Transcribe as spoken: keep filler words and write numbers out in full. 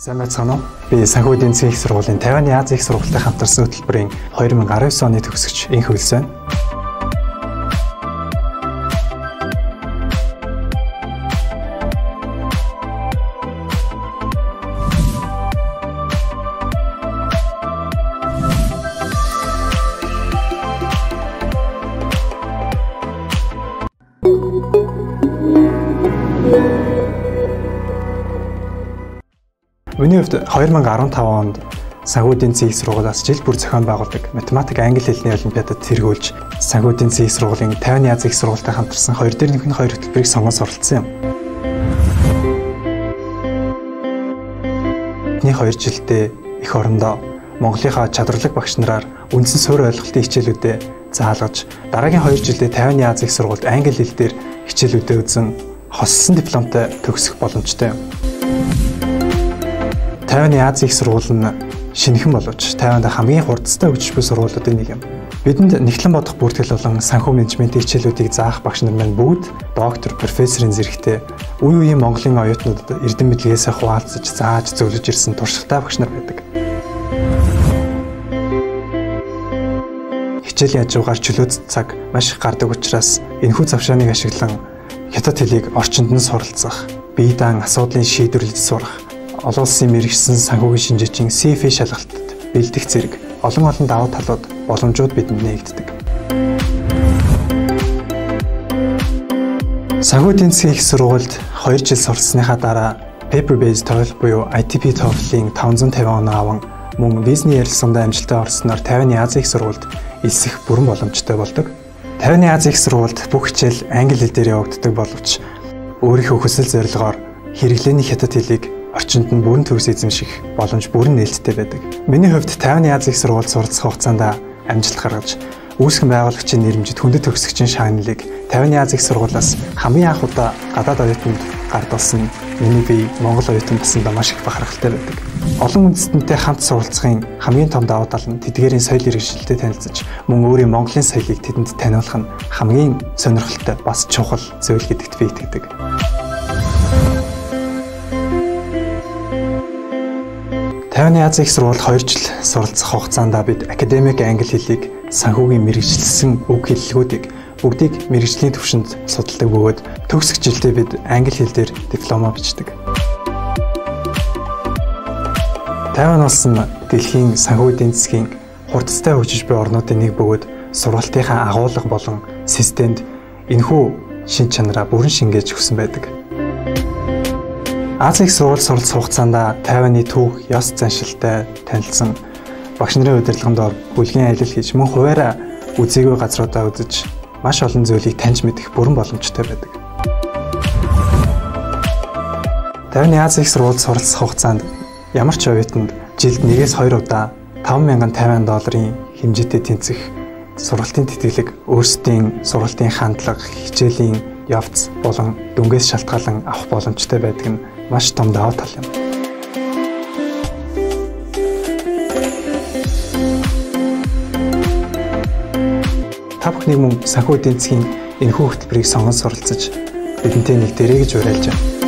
Сайн байцгаана уу? Би санхүү эдийн засгийн их сургуулийн Тайваны Азийн их сургуультай хамтарсан хөтөлбөрийн two thousand nineteen оны төгсөгч Инх Хөлс байна. Миний хувьд two thousand fifteen онд санхүү эдийн засгийн их сургуулиас жил бүр зохион байгуулдаг математик англи хэлний олимпиадад тэргүүлж санхүү эдийн засгийн их сургуулийн Тайваны Азийн их сургуультай хамтарсан хоёр дээр нэмэх нь хоёр хөтөлбөрийг сонгож оролцсон юм. Эхний хоёр жилдээ эх орондоо Монголынхаа чадварлаг багш нараар үндсэн суурь ойлголтын хичээлүүдэд заалгаж, дараагийн хоёр жилдээ Тайваны Азийн их сургуульд англи хэл дээр хичээлүүдэд үзэн хослсон дипломтой төгсөх боломжтой юм. Тайваны Азийн их сургууль нь шинэхэн боловч Тайванд хамгийн хурдтай хөгжиж буй сургуулиудын нэг юм. Бидэнд нэгтлэн бодох бүртгэл болон санхүү менежментийн хичээлүүдийг заах багш нар маань бүгд доктор, профессорын зэрэгтэй үе үеийн Монголын оюутнуудад эрдэм мэдлэгээсээ хуваалцаж, зааж, зөвлөж ирсэн туршлагатай багш нар байдаг. Хичээлийн хажуугаар чөлөөт цаг маш их гардаг учраас энэхүү завшааныг ашиглан хятад хэлийг орчинд нь суралцах, бие даан асуудлын шийдвэрлэж сурах, олон улсын мэргэжсэн санхүүгийн шинжээчийн си эф и шалгалтад бэлдэх зэрэг олон олон давуу талууд, боломжууд бидэнд нээгддэг. Санхүү эдийн засгийн их сургуульд хоёр жил сурсныхаа дараа paper-based TOEFL буюу I T P TOEFL-ийн five fifty оноо аван мөн визний ярилцлаганд амжилттай орсноор Тайваны Азийн их сургуульд элсэх бүрэн боломжтой болдог. Тайваны Азийн их сургуульд бүх хичээл англи хэл дээр явагддаг боловч өөрийнхөө хүсэл зорилгоор хэрэглээний хятад хэлийг орчинд нь бүрэн төгс эзэмших боломж бүрэн нээлттэй байдаг. Миний хувьд Тайваны Азийн их сургуульд суралцах хугацаанд амжилт гаргаж, үүсгэн байгуулагчийн нэрмжид хүндэт төгсөгчийн шагналыг Тайваны Азийн их сургуулиас хамгийн анх удаа гадаад оюутанд гардуулсан миний бие Монгол оюутан болсондоо маш их бахархалтай байдаг. Олон үндэстэнтэй хамт суралцахын хамгийн том давуу тал нь тэдгээрийн соёл иргэншилтэд танилцж, мөн өөрийн Монголын соёлыг тэдэнд таниулах нь хамгийн сонирхолтой бас чухал зүйл гэдэгт би итгэдэг. Тайваны Азийн их сургуульд two жил суралцах хугацаанд бид академик англи хэлийг, санхүүгийн мэргэжилсэн үг хэллэгүүдийг бүгдийг мэргэжлийн түвшинд судалдаг бөгөөд төгсөх жилдээ бид англи хэл дээр диплома бичдэг. Тайван улс нь дэлхийн санхүү эдийн засгийн хурдтай хөгжиж буй орнуудын нэг бөгөөд сургалтынхаа агуулга болон системд энэхүү шин чанараа бүрэн шингээж өгсөн байдаг. Азийн их сургууль суралцах хугацаанд Тайваны түүх, ёс заншилтай танилцсан багш нарын удирдлаганд ор бүлгийн аялал хийж мөн хуваараа үзээгүй газруудаа үзэж маш олон зүйлийг таньж мэдэх бүрэн боломжтой байдаг. Тайваны Азийн их сургуульд суралцах хугацаанд ямар ч оюутанд жилд one-ээс two удаа five thousand Тайван долларын хэмжээтэй тэнцэх сургалтын тэтгэлэг, өөрсдийн сургалтын хандлага, хичээлийн явц болон дүнгээс шалтгаалan авах боломжтой байдаг нь маш том давуу тал юм. Та бүхнийг мөн санхүү эдийн засгийн энэхүү хөтөлбөрийг сонгон суралцаж бидэнтэй нэг дээрээ гэж уриалж байна.